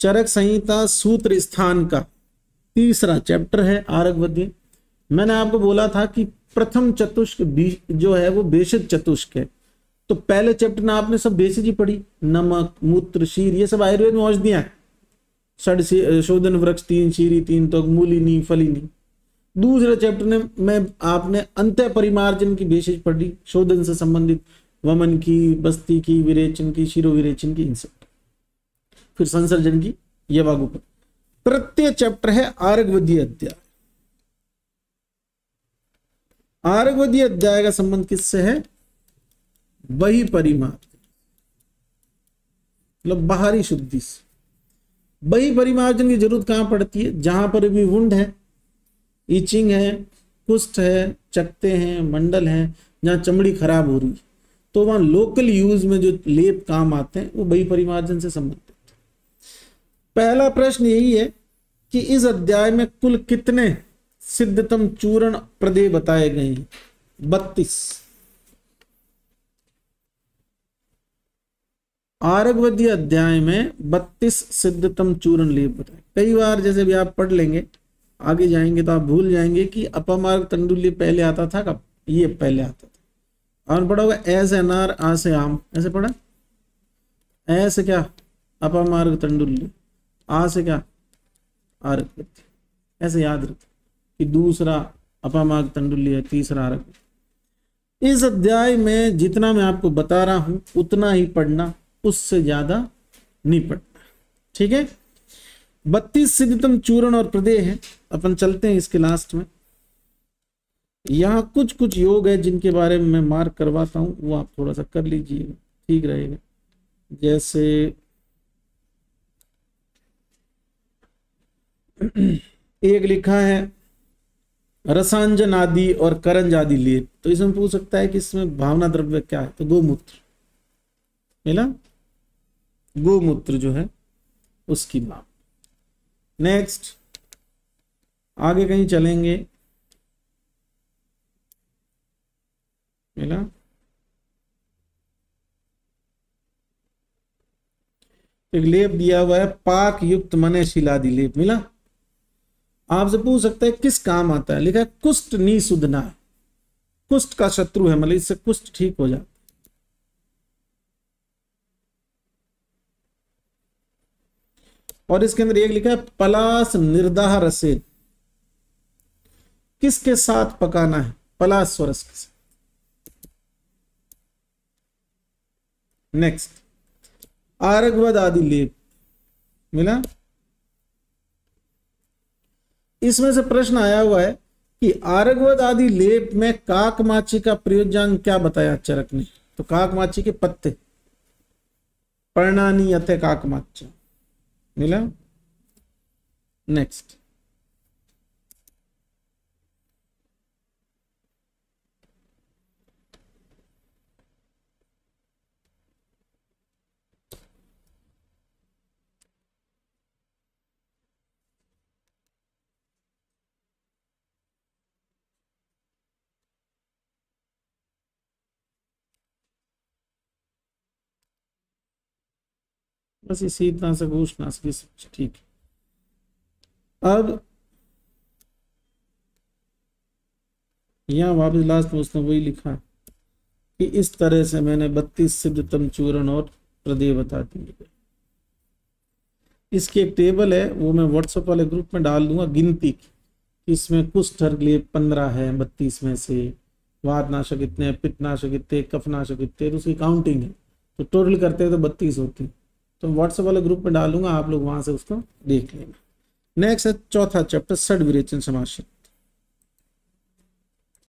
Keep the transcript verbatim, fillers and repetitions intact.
चरक संहिता सूत्र स्थान का तीसरा चैप्टर है आर्गवद्य। मैंने आपको बोला था कि प्रथम चतुष्क जो है वो बेसिक चतुष्क है, तो पहले चैप्टर में आपने सब बेसिक ही पढ़ी, नमक, मूत्र, शीर, ये सब आयुर्वेद में औषधियां हैं। षड शोधन वृक्ष, तीन शीरी, तीन तो मूलिनी, फलिनी। दूसरे चैप्टर में मैं आपने अंत्य परिमार्जन की बेसिक पढ़ी, शोधन से संबंधित, वमन की, बस्ती की, विरेचन की, शिरो विरेचन की, इन सब। फिर संसर्जन की यवागुपत। तृतीय चैप्टर है आर्गवद्य अध्याय। आर्गवद्य अध्याय का संबंध किससे है? वही परिमार्जन, मतलब बाहरी शुद्धि से। वही परिमार्जन की जरूरत कहां पड़ती है? जहां पर भी वुंड है, ईचिंग है, कुष्ठ है, चकते हैं, मंडल है, जहां चमड़ी खराब हो रही है, तो वहां लोकल यूज में जो लेप काम आते हैं वो वही परिमार्जन से संबंधित। पहला प्रश्न यही है कि इस अध्याय में कुल कितने सिद्धतम चूर्ण प्रदेय बताए गए हैं? बत्तीस। आर्गवद्य अध्याय में बत्तीस सिद्धतम चूर्ण लेप बताए। कई बार जैसे भी आप पढ़ लेंगे, आगे जाएंगे तो आप भूल जाएंगे कि अपमार्ग तंडुल्य पहले आता था, कब? ये पहले आता था। और पढ़ा होगा ऐसे अनार, आ से आम, ऐसे पढ़ा। ऐसे क्या? अपमार्ग तंडुल्य, आ से क्या? आर्गवद्य। ऐसे याद रखो कि दूसरा अपमार्ग तंडुल्य है, तीसरा आर्गवद्य। इस अध्याय में जितना मैं आपको बता रहा हूं उतना ही पढ़ना, उससे ज्यादा नहीं पढ़ना, ठीक है। बत्तीस सिद्धतम चूर्ण और प्रदेय है। अपन चलते हैं इसके लास्ट में। यहां कुछ कुछ योग है जिनके बारे में मैं मार्क करवाता हूं, वो आप थोड़ा सा कर लीजिएगा, ठीक रहेगा। जैसे एक लिखा है रसांजन आदि और करंज आदि लेप, तो इसमें पूछ सकता है कि इसमें भावना द्रव्य क्या है? तो गोमूत्र मिला, गोमूत्र जो है उसकी बात। नेक्स्ट आगे कहीं चलेंगे, मिला। एक लेप दिया हुआ है पाक युक्त मने शिलादि लेप, मिला। आपसे पूछ सकता है किस काम आता है? लिखा है कुष्ठ नी सुधना है, कुष्ठ का शत्रु है, मतलब इससे कुष्ठ ठीक हो जाता। और इसके अंदर एक लिखा है पलास निर्दाह रसे, किसके साथ पकाना है? पलास स्वरस के साथ। नेक्स्ट आर्गवद आदि लेप, मिला। इसमें से प्रश्न आया हुआ है कि आर्गवद आदि लेप में काकमाची का प्रयोजन क्या बताया चरक ने? तो काकमाची के पत्ते, पर्णानी यथे काकमाचा, मिला। नेक्स्ट बस ये शीतनाशक, उष्णनाशक, सब ठीक है। अब यहां वापस लास्ट में उसने वही लिखा कि इस तरह से मैंने बत्तीस सिद्धतम चूर्ण और प्रदेय बता दिए। इसकी एक टेबल है, वो मैं व्हाट्सएप वाले ग्रुप में डाल दूंगा गिनती की। इसमें कुष्ठ लेप पंद्रह है बत्तीस में से, वातनाशक इतने, पित्तनाशक इतने, कफनाशक इतने, तो उसकी काउंटिंग है, तो टोटल करते हैं तो बत्तीस होती। तो व्हाट्सएप वाले ग्रुप में डालूंगा, आप लोग वहां से उसको देख लेना। नेक्स्ट है चौथा चैप्टर षड विरेचन समास।